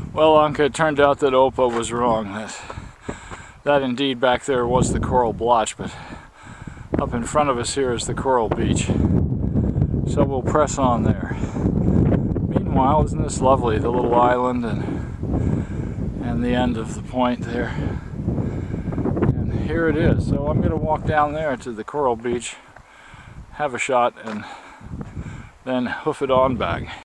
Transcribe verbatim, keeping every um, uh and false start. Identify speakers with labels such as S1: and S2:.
S1: Well, Anka, it turned out that Opa was wrong. That, that indeed back there was the coral blotch, but up in front of us here is the coral beach. So we'll press on there. Meanwhile, isn't this lovely, the little island and, and the end of the point there. And here it is. So I'm going to walk down there to the coral beach, have a shot, and then hoof it on back.